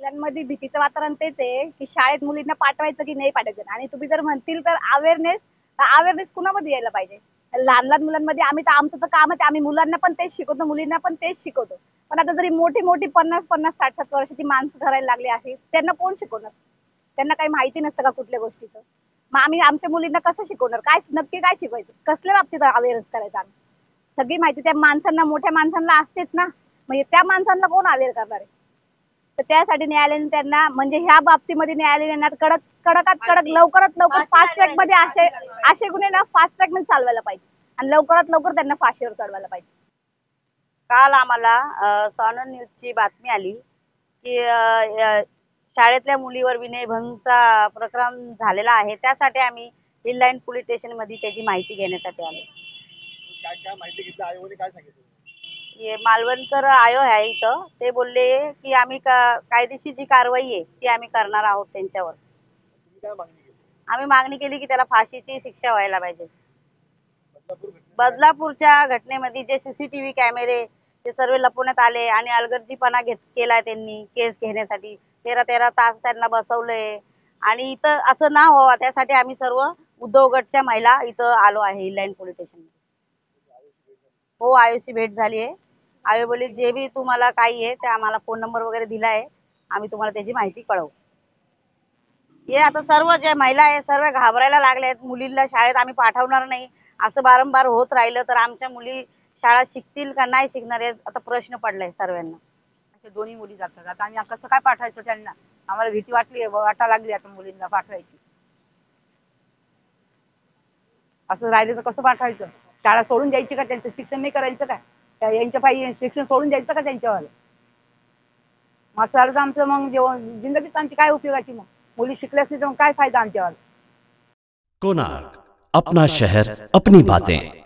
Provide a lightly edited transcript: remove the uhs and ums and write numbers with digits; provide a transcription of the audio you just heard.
आपल्यामध्ये भीतीचं वातावरण तेच आहे की शाळेत मुलींना पाठवायचं की नाही पाठवायचं. आणि तुम्ही जर म्हणतील तर अवेअरनेस कुणामध्ये यायला पाहिजे. लहान लहान मुलांमध्ये आम्ही तर आमचं तर कामच आहे, आम्ही मुलांना पण तेच शिकवतो, मुलींना पण तेच शिकवतो. पण आता जरी मोठी मोठी 50-50, 60-60 वर्षाची माणसं धरायला लागली अशी, त्यांना कोण शिकवणार? त्यांना काही माहिती नसतं का कुठल्या गोष्टीचं? मग आम्ही आमच्या मुलींना कसं शिकवणार? काय नक्की काय शिकवायचं? कसल्या बाबतीत अवेअरनेस करायचं आम्ही? सगळी माहिती त्या माणसांना, मोठ्या माणसांना असतेच ना. म्हणजे त्या माणसांना कोण अवेअर करणार आहे? तर त्यासाठी न्यायालयाने त्यांना म्हणजे ह्या बाबतीमध्ये न्यायालयाने कडक कडकात कडक लवकरात लवकर फास्ट ट्रॅक मध्ये असे असे गुन्हे ना फास्ट ट्रॅक मध्ये चालवायला पाहिजे आणि लवकरात लवकर त्यांना फाशीवर चढवायला पाहिजे. काल आम्हाला सोनन न्यूजची बातमी आली की शाळेतल्या मुलीवर विनयभंगचा प्रकरण झालेला आहे. त्यासाठी आम्ही हिललाईन पोलीस स्टेशन मध्ये त्याची माहिती घेण्यासाठी आलो. काय काय माहिती घेतलं, आयोगाने काय सांगितलं? हे मालवणकर आयो आहे इथं, ते बोलले की आम्ही कायदेशीर जी कारवाई आहे ती आम्ही करणार आहोत त्यांच्यावर. तुम्ही काय मागणी केली? आम्ही मागणी केली की त्याला फाशीची शिक्षा व्हायला पाहिजे. बदलापूर बदलापूरच्या घटनेमध्ये जे सीसीटीव्ही कॅमेरे ते सर्व लपवण्यात आले आणि अलगर्जीपणा केलाय त्यांनी केस घेण्यासाठी. 13-13 तास त्यांना बसवलंय आणि इथं असं ना व्हावं त्यासाठी आम्ही सर्व उद्धव गटच्या महिला इथं आलो आहे हिललाईन पोलीस स्टेशन. हो, आयोशी भेट झाली आहे. आयो बोलले जे बी तुम्हाला काही आहे ते आम्हाला फोन नंबर वगैरे दिला आहे, आम्ही तुम्हाला त्याची माहिती कळवू. हे आता सर्व जे महिला आहे सर्व घाबरायला लागले आहेत. मुलींना शाळेत आम्ही पाठवणार नाही असं बारंबार होत राहिलं तर आमच्या मुली शाळा शिकतील का नाही शिकणार हे आता प्रश्न पडलाय सर्वांना. दोन्ही मुली जातात. आता आम्ही कसं काय पाठवायचं त्यांना? आम्हाला भीती वाटा लागली आता मुलींना पाठवायची. असं राहिलं तर कसं पाठवायचं? शाळा सोडून द्यायची का? त्यांचं शिक्षण नाही करायचं का? यांच्या पायी शिक्षण सोडून द्यायचं का त्यांच्यावर? मग असं झालं तर आमचं मग जिंदगीत आमची काय उपयोगाची? मग मुली शिकल्यास नाही तर मग काय फायदा आमच्यावर? कोणार्क, अपना शहर अपनी बातें।